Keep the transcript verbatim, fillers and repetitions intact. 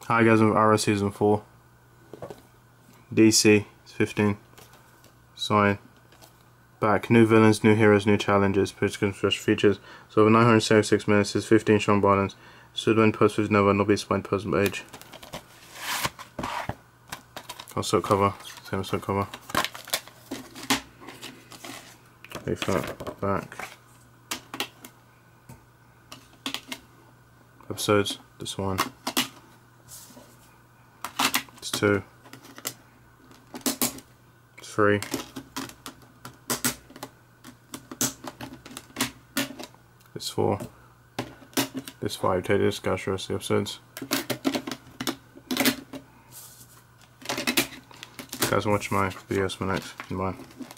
Hi guys, I'm Ara Season four. D C, it's fifteen. Sign. Back. New villains, new heroes, new challenges, political special features. So over nine hundred seventy-six minutes, there's fifteen strong violence. Should win post with Nova, not be spine post page. Also cover, same as cover. Leaf that back. Episodes, this one. It's two. It's three. It's four. It's five. Take this, go show us the episodes. Guys, watch my videos for next. Bye.